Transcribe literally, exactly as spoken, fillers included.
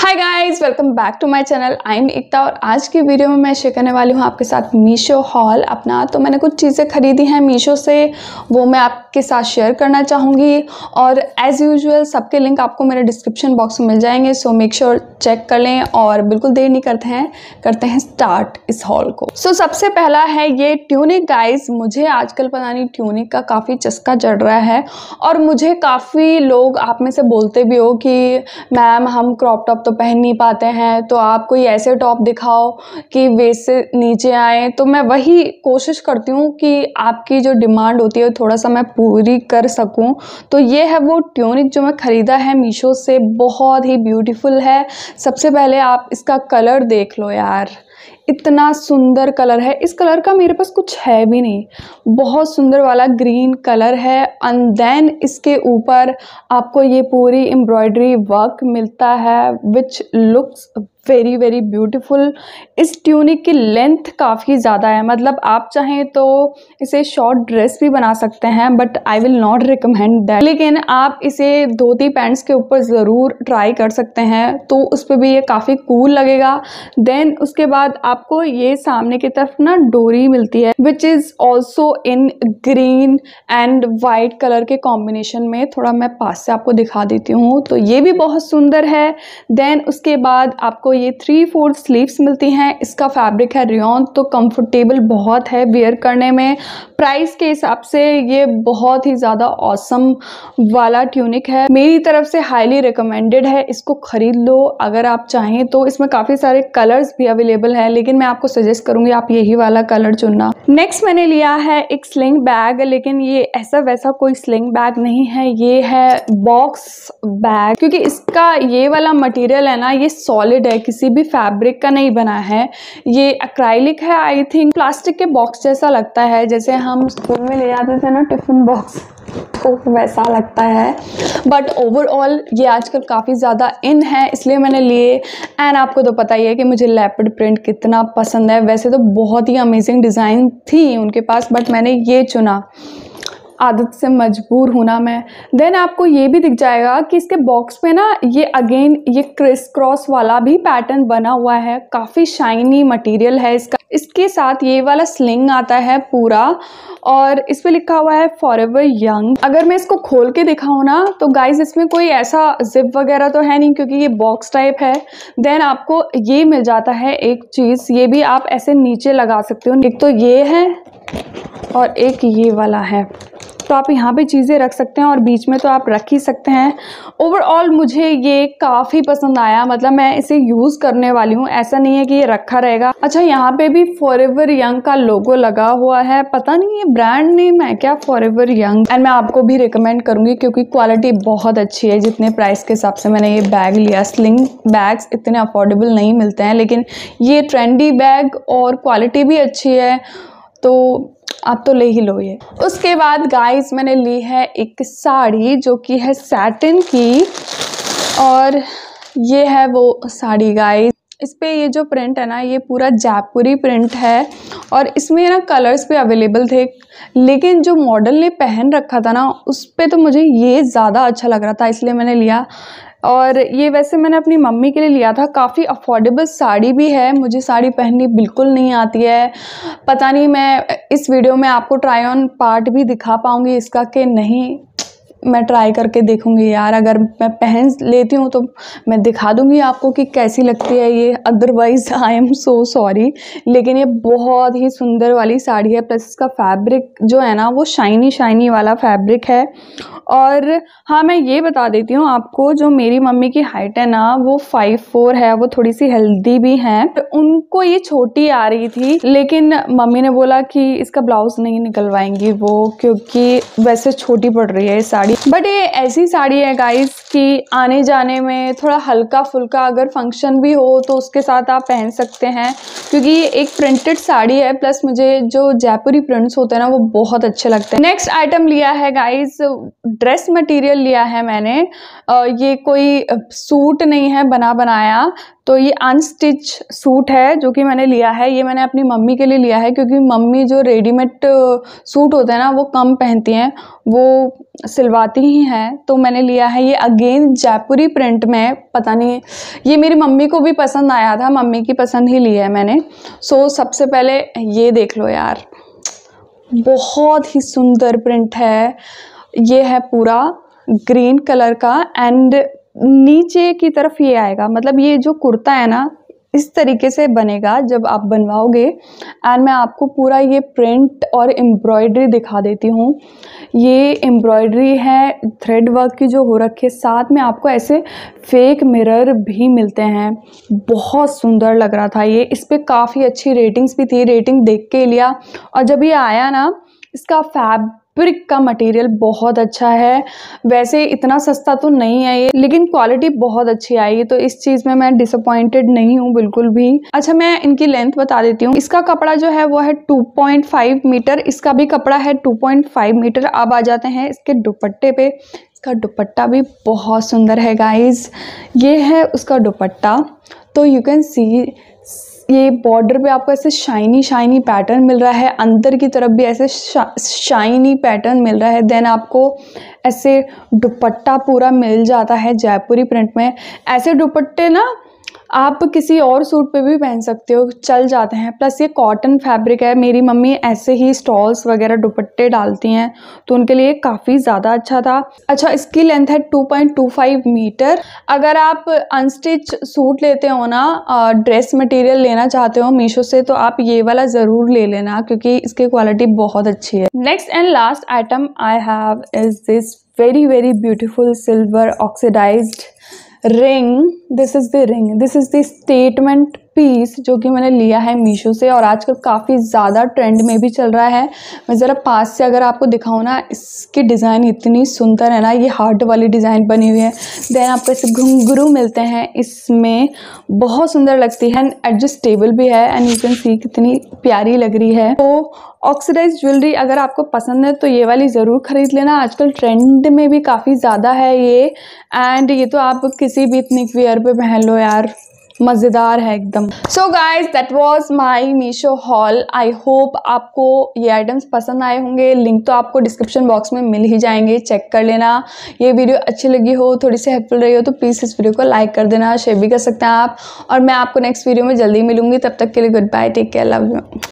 Hi guys, welcome back to my channel. I am Ekta और आज की वीडियो में मैं शेयर करने वाली हूँ आपके साथ मीशो हॉल अपना। तो मैंने कुछ चीज़ें खरीदी हैं मीशो से, वो मैं आपके साथ शेयर करना चाहूँगी और एज़ यूजुअल सबके लिंक आपको मेरे डिस्क्रिप्शन बॉक्स में मिल जाएंगे। सो मेक श्योर चेक कर लें और बिल्कुल देर नहीं करते हैं करते हैं स्टार्ट इस हॉल को। सो so, सबसे पहला है ये ट्यूनिक गाइज। मुझे आजकल पता नहीं ट्यूनिक का काफ़ी चस्का चढ़ रहा है और मुझे काफ़ी लोग आप में से बोलते भी हो कि मैम हम क्रॉप टॉप तो पहन नहीं पाते हैं, तो आप कोई ऐसे टॉप दिखाओ कि वेस्ट से नीचे आए। तो मैं वही कोशिश करती हूँ कि आपकी जो डिमांड होती है थोड़ा सा मैं पूरी कर सकूँ। तो ये है वो ट्यूनिक जो मैं ख़रीदा है मीशो से, बहुत ही ब्यूटीफुल है। सबसे पहले आप इसका कलर देख लो यार, इतना सुंदर कलर है। इस कलर का मेरे पास कुछ है भी नहीं, बहुत सुंदर वाला ग्रीन कलर है। एंड देन इसके ऊपर आपको ये पूरी एम्ब्रॉयडरी वर्क मिलता है which looks very very beautiful. इस ट्यूनिक की लेंथ काफ़ी ज़्यादा है, मतलब आप चाहें तो इसे शॉर्ट ड्रेस भी बना सकते हैं, but I will not recommend that. लेकिन आप इसे धोती पैंट्स के ऊपर ज़रूर ट्राई कर सकते हैं, तो उस पर भी ये काफ़ी कूल लगेगा। देन उसके बाद आपको ये सामने की तरफ ना डोरी मिलती है which is also in green and white colour के कॉम्बिनेशन में। थोड़ा मैं पास से आपको दिखा देती हूँ, तो ये भी बहुत सुंदर है। देन उसके बाद आपको ये थ्री फोर्थ स्लीव्स मिलती हैं। इसका फैब्रिक है रियॉन, तो कंफर्टेबल बहुत है वेयर करने में। प्राइस के हिसाब से ये बहुत ही ज़्यादा ऑसम वाला ट्यूनिक है, मेरी तरफ से हाईली रिकमेंडेड है। इसको खरीद लो अगर आप चाहें तो। इसमें काफ़ी सारे कलर्स भी अवेलेबल है, लेकिन मैं आपको सजेस्ट करूंगी आप यही वाला कलर चुनना। नेक्स्ट मैंने लिया है एक स्लिंग बैग, लेकिन ये ऐसा वैसा कोई स्लिंग बैग नहीं है, ये है बॉक्स बैग। क्योंकि इसका ये वाला मटेरियल है ना, ये सॉलिड है, किसी भी फैब्रिक का नहीं बना है। ये एक्राइलिक है आई थिंक। प्लास्टिक के बॉक्स जैसा लगता है, जैसे हम स्कूल में ले जाते थे ना टिफिन बॉक्स, तो वैसा लगता है। बट ओवरऑल ये आजकल काफ़ी ज़्यादा इन है, इसलिए मैंने लिए। एंड आपको तो पता ही है कि मुझे लेपर्ड प्रिंट कितना पसंद है। वैसे तो बहुत ही अमेजिंग डिज़ाइन थी उनके पास, बट मैंने ये चुना, आदत से मजबूर हूँ ना मैं। देन आपको ये भी दिख जाएगा कि इसके बॉक्स पे ना ये अगेन ये क्रिस क्रॉस वाला भी पैटर्न बना हुआ है, काफ़ी शाइनी मटेरियल है इसका। इसके साथ ये वाला स्लिंग आता है पूरा और इस पे लिखा हुआ है फॉरएवर यंग। अगर मैं इसको खोल के दिखाऊँ ना तो गाइज इसमें कोई ऐसा जिप वगैरह तो है नहीं, क्योंकि ये बॉक्स टाइप है। देन आपको ये मिल जाता है एक चीज़, ये भी आप ऐसे नीचे लगा सकते हो। एक तो ये है और एक ये वाला है, तो आप यहाँ पे चीज़ें रख सकते हैं और बीच में तो आप रख ही सकते हैं। ओवरऑल मुझे ये काफ़ी पसंद आया, मतलब मैं इसे यूज़ करने वाली हूँ, ऐसा नहीं है कि ये रखा रहेगा। अच्छा, यहाँ पे भी फॉरएवर यंग का लोगो लगा हुआ है, पता नहीं ये ब्रांड नेम है क्या, फॉरएवर यंग। एंड मैं आपको भी रिकमेंड करूँगी क्योंकि क्वालिटी बहुत अच्छी है। जितने प्राइस के हिसाब से मैंने ये बैग लिया, स्लिंग बैग्स इतने अफोर्डेबल नहीं मिलते हैं, लेकिन ये ट्रेंडी बैग और क्वालिटी भी अच्छी है, तो आप तो ले ही लो ये। उसके बाद गाइस मैंने ली है एक साड़ी जो कि है सैटिन की, और ये है वो साड़ी गाइस। इस पे ये जो प्रिंट है ना, ये पूरा जयपुरी प्रिंट है और इसमें ना कलर्स भी अवेलेबल थे, लेकिन जो मॉडल ने पहन रखा था ना उस पे तो मुझे ये ज़्यादा अच्छा लग रहा था, इसलिए मैंने लिया। और ये वैसे मैंने अपनी मम्मी के लिए लिया था। काफ़ी अफोर्डेबल साड़ी भी है, मुझे साड़ी पहननी बिल्कुल नहीं आती है। पता नहीं मैं इस वीडियो में आपको ट्राई ऑन पार्ट भी दिखा पाऊँगी इसका कि नहीं, मैं ट्राई करके देखूंगी यार। अगर मैं पहन लेती हूँ तो मैं दिखा दूंगी आपको कि कैसी लगती है ये, otherwise I am so sorry. लेकिन ये बहुत ही सुंदर वाली साड़ी है, प्लस इसका फैब्रिक जो है ना वो शाइनी शाइनी वाला फैब्रिक है। और हाँ, मैं ये बता देती हूँ आपको, जो मेरी मम्मी की हाइट है ना वो फाइव फोर है, वो थोड़ी सी हेल्दी भी हैं, तो उनको ये छोटी आ रही थी, लेकिन मम्मी ने बोला कि इसका ब्लाउज नहीं निकलवाएंगी वो, क्योंकि वैसे छोटी पड़ रही है साड़ी। बट ये ऐसी साड़ी है गाइस कि आने जाने में थोड़ा हल्का फुल्का अगर फंक्शन भी हो तो उसके साथ आप पहन सकते हैं, क्योंकि ये एक प्रिंटेड साड़ी है, प्लस मुझे जो जयपुरी प्रिंट्स होते हैं ना वो बहुत अच्छे लगते हैं। नेक्स्ट आइटम लिया है गाइस, ड्रेस मटेरियल लिया है मैंने। ये कोई सूट नहीं है बना बनाया, तो ये अनस्टिच सूट है जो कि मैंने लिया है। ये मैंने अपनी मम्मी के लिए लिया है, क्योंकि मम्मी जो रेडीमेड सूट होते हैं ना वो कम पहनती हैं, वो सिलवाती ही हैं, तो मैंने लिया है ये अगेन जयपुरी प्रिंट में। पता नहीं, ये मेरी मम्मी को भी पसंद आया था, मम्मी की पसंद ही ली है मैंने। सो सबसे पहले ये देख लो यार, बहुत ही सुंदर प्रिंट है। ये है पूरा ग्रीन कलर का एंड नीचे की तरफ ये आएगा, मतलब ये जो कुर्ता है ना इस तरीके से बनेगा जब आप बनवाओगे। एंड मैं आपको पूरा ये प्रिंट और एम्ब्रॉयडरी दिखा देती हूँ। ये एम्ब्रॉयडरी है थ्रेड वर्क की जो हो रखी है, साथ में आपको ऐसे फेक मिरर भी मिलते हैं। बहुत सुंदर लग रहा था ये। इस पर काफ़ी अच्छी रेटिंग्स भी थी, रेटिंग देख के लिया। और जब ये आया ना, इसका फैब्रिक का मटेरियल बहुत अच्छा है। वैसे इतना सस्ता तो नहीं है ये, लेकिन क्वालिटी बहुत अच्छी आई, तो इस चीज़ में मैं डिसअपॉइंटेड नहीं हूँ बिल्कुल भी। अच्छा, मैं इनकी लेंथ बता देती हूँ। इसका कपड़ा जो है वो है टू पॉइंट फाइव मीटर, इसका भी कपड़ा है टू पॉइंट फाइव मीटर। अब आ जाते हैं इसके दुपट्टे पे। इसका दुपट्टा भी बहुत सुंदर है गाइज। ये है उसका दुपट्टा, तो यू कैन सी ये बॉर्डर पे आपको ऐसे शाइनी शाइनी पैटर्न मिल रहा है, अंदर की तरफ भी ऐसे शा, शाइनी पैटर्न मिल रहा है। देन आपको ऐसे दुपट्टा पूरा मिल जाता है जयपुरी प्रिंट में। ऐसे दुपट्टे ना आप किसी और सूट पे भी पहन सकते हो, चल जाते हैं। प्लस ये कॉटन फैब्रिक है। मेरी मम्मी ऐसे ही स्टॉल्स वगैरह दुपट्टे डालती हैं, तो उनके लिए काफ़ी ज़्यादा अच्छा था। अच्छा, इसकी लेंथ है two point two five metre. अगर आप अनस्टिच सूट लेते हो ना, ड्रेस मटेरियल लेना चाहते हो मीशो से, तो आप ये वाला ज़रूर ले लेना, क्योंकि इसकी क्वालिटी बहुत अच्छी है। Next and last item I have is this very very beautiful silver oxidised ring. This is the ring, this is the statement piece जो कि मैंने लिया है मीशो से, और आजकल काफ़ी ज़्यादा ट्रेंड में भी चल रहा है। मैं ज़रा पास से अगर आपको दिखाऊँ ना, इसकी डिज़ाइन इतनी सुंदर है ना, ये हार्ट वाली डिज़ाइन बनी हुई है। देन आपको ऐसे घुंघरू मिलते हैं इसमें, बहुत सुंदर लगती है। एंड एडजस्टेबल भी है, एंड यू कैन सी कितनी प्यारी लग रही है। तो ऑक्सीडाइज ज्वेलरी अगर आपको पसंद है तो ये वाली ज़रूर ख़रीद लेना, आजकल ट्रेंड में भी काफ़ी ज़्यादा है ये। एंड ये तो आप किसी भी इथनिक वियर पे पहन लो यार, मज़ेदार है एकदम। So guys, that was my Meesho haul. I hope आपको ये आइटम्स पसंद आए होंगे। लिंक तो आपको डिस्क्रिप्शन बॉक्स में मिल ही जाएंगे, चेक कर लेना। ये वीडियो अच्छी लगी हो, थोड़ी सी हेल्पफुल रही हो, तो प्लीज़ इस वीडियो को लाइक कर देना, शेयर भी कर सकते हैं आप। और मैं आपको नेक्स्ट वीडियो में जल्दी मिलूंगी, तब तक के लिए good bye, take care, love you.